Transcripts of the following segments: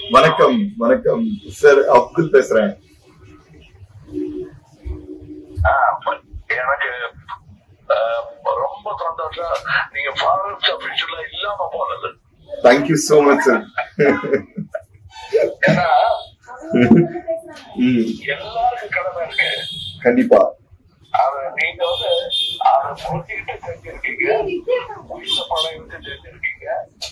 வணக்கம் வணக்கம் சார், அப்துல் பேசுறேன். எனக்கு ரொம்ப சந்தோஷம். நீங்க ஃபாரஸ்ட் அபிஷியலா இல்லாம போனது. Thank you so much sir. ஏன்னா எல்லாருக்கும் கடமை இருக்கு. கண்டிப்பா அத நீங்க அதை போட்டிட்டு செஞ்சிருக்கீங்க, உயிர பழையிட்டு செஞ்சிருக்கீங்க.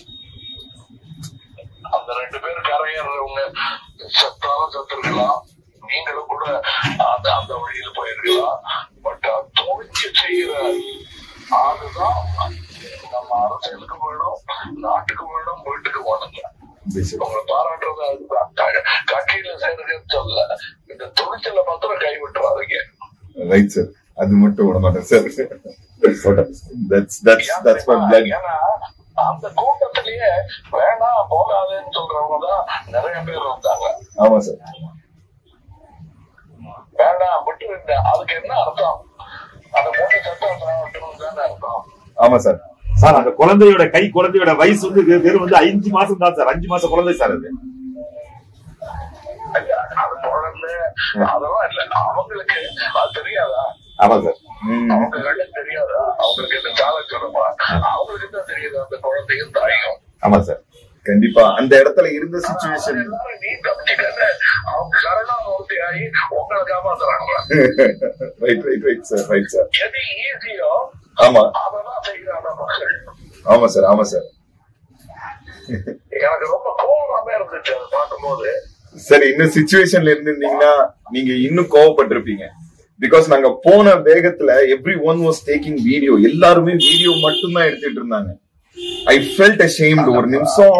அந்த 2 பேர் கரையேறவங்க சத்தாலும் சத்திருக்கலாம், நீங்களும் கூட அந்த வழியில போயிருக்கலாம். பட் துணிச்சு செய்யற அதுதான் நம்ம அரசியலுக்கு வேணும், நாட்டுக்கு வேணும், வீட்டுக்கு வேணுங்க. உங்களை பாராட்டுறது அதுதான். கட்சியில சேர்றதுன்னு சொல்ல, இந்த துணிச்சல மாத்திரம் கைவிட்டுறாதீங்க. ரைட் சார், அது மட்டும் விட மாட்டேன் சார். ஏன்னா அந்த கூட்டத்திலேயே வேணாம் போகாதுன்னு சொல்றவங்கதான் நிறைய பேர் இருந்தாங்க. ஆமா சார். வேண்டாம் விட்டு இருந்த அதுக்கு என்ன அர்த்தம்? அந்த மூட்டை சட்டம் தானே அர்த்தம். ஆமா சார். சார் அந்த குழந்தையோட குழந்தையோட வயசு வெறும் 5 மாசம் தான் சார். 5 மாசம் குழந்தை சார் அது. அது குழந்தை அதெல்லாம் இல்ல, அவங்களுக்கு அது தெரியாதா? ஆமா சார். அவங்க கண்டு தெரியாதா? அவங்களுக்கு இந்த கால சொல்லுமா, அவங்களுக்கு தான் தெரியாது அந்த குழந்தையும் தாயும். ஆமா சார், கண்டிப்பா அந்த இடத்துல இருந்த சிச்சுவேஷன். நீ தப்பிச்சுக்க, அவங்க சரணாமூர்த்தி ஆகி உங்களை காப்பாத்துறாங்களா? Right right right sir, right sir. எது ஈஸியோ ஆமா அதெல்லாம் செய்யறாங்க மக்கள். ஆமா சார், ஆமா சார். எனக்கு ரொம்ப கோபமே இருந்துச்சு அதை பார்க்கும்போது. சரி, இன்னும் சிச்சுவேஷன்ல இருந்திருந்தீங்கன்னா நீங்க இன்னும் கோவப்பட்டிருப்பீங்க. பிகாஸ் நாங்க போன வேகத்துல every one was taking video. எல்லாருமே வீடியோ மட்டும்தான் எடுத்துட்டு இருந்தாங்க. I felt ashamed. ஒரு நிமிஷம்,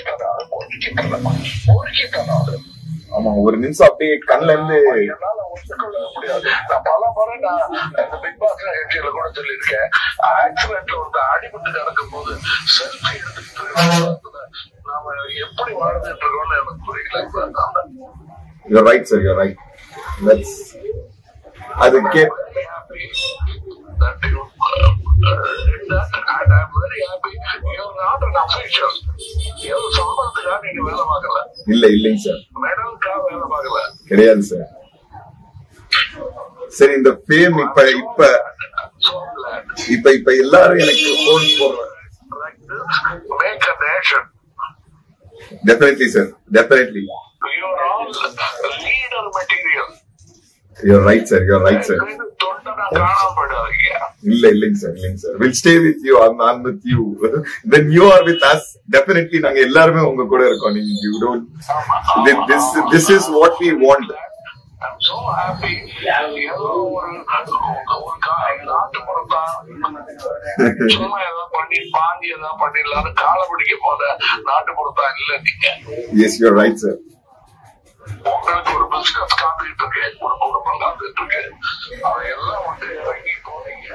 ஆமா ஒரு நிமிஷம் அப்படியே கண்ணுல இருந்து என்னால ஒத்துக்கொள்ள முடியாது. நான் பல முறை இந்த பிக் பாஸ் நிகழ்ச்சியில கூட சொல்லியிருக்கேன். ஆக்சிடென்ட்ல வந்து அடிபட்டு கிடக்கும் போது செல்ஃபி எடுத்துட்டு நாம எப்படி வாழ்ந்துட்டு இருக்கோம்னு எனக்கு புரியல. You're right sir, you're right. அது இல்ல இல்லைங்க சார், கிடையாது சார். சரி, இந்த ஃபேம் இப்ப எல்லாரும் எனக்கு போன் போடுறாங்க. Definitely sir, definitely. You are all leader material. You're right sir, you're right sir. இல்லைங்க சார், இல்லைங்க sir. We'll stay with you. I'm with you. When you are with us, definitely நாங்க எல்லாருமே உங்க கூட இருக்கோம். You don't. This is what we want. I'm so happy. சும்மா ஏதாவது பண்ணி பாந்தி ஏதாவது பண்ணிடலாம் கால பிடிக்க போத நாட்டுப்புறத்தான் இல்ல நீங்க. Yes, you're right sir. உங்களுக்கு ஒரு பிசினஸ் காத்துக்கிட்டு இருக்கு, ஒரு குடும்பம் காத்துக்கிட்டு இருக்கு. அதையெல்லாம் வந்து இறங்கி போனீங்க.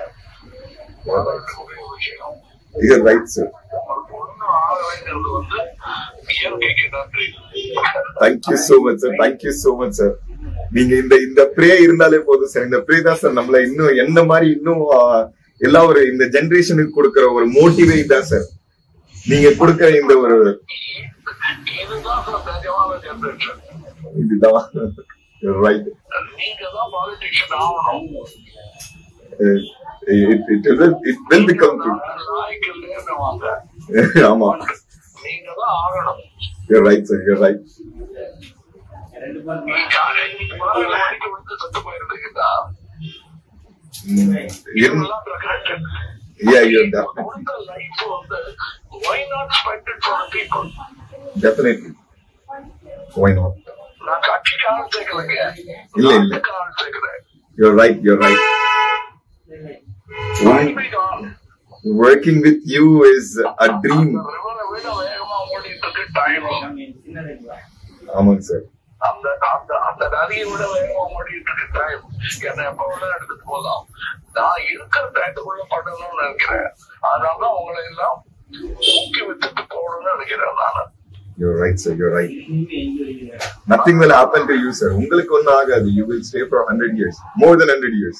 விஷயம். You're right sir. ஒண்ணு ஆகலைங்கிறது வந்து இயற்கைக்கு நன்றி. Thank you so much sir. Thank you so much sir. நீங்க இந்த ப்ரே இருந்தாலே போதும் சார். இந்த ப்ரே தான் சார் நம்மள இன்னும் என்ன மாதிரி இன்னும் எல்லா ஒரு இந்த ஜெனரேஷனுக்கு கொடுக்கிற ஒரு மோட்டிவேட் தான் சார். நீங்க கொடுக்கிற இந்த ஒரு இதுதான் நிஜமான ஜெனரேஷன். இதுதான் ரைட். நீங்க தான் பாலிட்டிஷியன் ஆகணும். It will become true. ஆமா, நீங்க தான் ஆகணும். You're right sir, you're right. Yeah, you're definitely. Why not? இல்ல இல்ல, you're right, you're right. Working with you is a dream. ஆமாங்க சார். அந்த நதியை விட வேகமா ஓடிட்டு இருக்க டைம் என்ன எப்ப வேணா எடுத்துட்டு போகலாம். நான் இருக்கிற டைத்துக்குள்ள பண்ணணும்னு நினைக்கிறேன். அதனாலதான் உங்களை எல்லாம் ஊக்குவித்துட்டு போகணும்னு நினைக்கிறேன் நான். You're right sir, you're right. Nothing will happen to you sir. உங்களுக்கு ஒன்னும் ஆகாது. You will stay for 100 years, more than 100 years.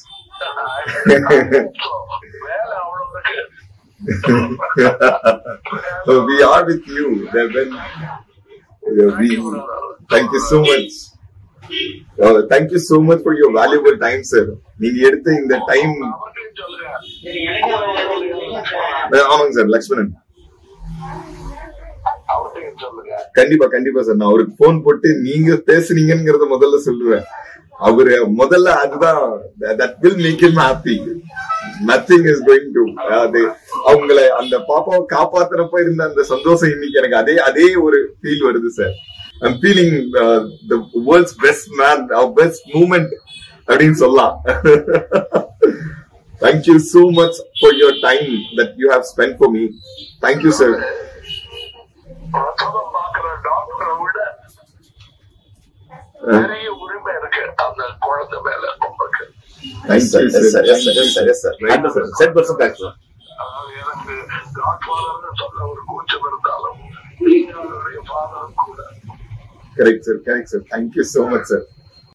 வேலை அவ்வளவுக்கு. So we are with you. Thank you so much. Thank you so much for your valuable time, sir. நீங்க எடுத்த இந்த time. ஆமாங்க sir, Lakshmanan. கண்டிப்பா கண்டிப்பா சார், நான் அவருக்கு போன் போட்டு நீங்க பேசுனீங்கிறத முதல்ல சொல்லுவேன். அவரு முதல்ல அதுதான், that will make him happy. Nothing is going to அவங்கள அந்த பாப்பாவை காப்பாத்துறப்ப இருந்த அந்த சந்தோஷம் இன்னைக்கு எனக்கு அதே ஒரு ஃபீல் வருது sir. I'm feeling the world's best man, our best moment அப்படின்னு சொல்லலாம். Thank you so much for your time that you have spent for me. Thank you, sir. நிறைய உரிமை இருக்கு அந்த குழந்தை மேல உங்களுக்கு. எனக்கு காட்ஃபாதர்னு சொல்ல ஒரு கூச்சம் இருந்தாலும் நீங்க அவருடைய ஃபாதரும் கூட. Correct sir, correct sir. Thank you so much sir.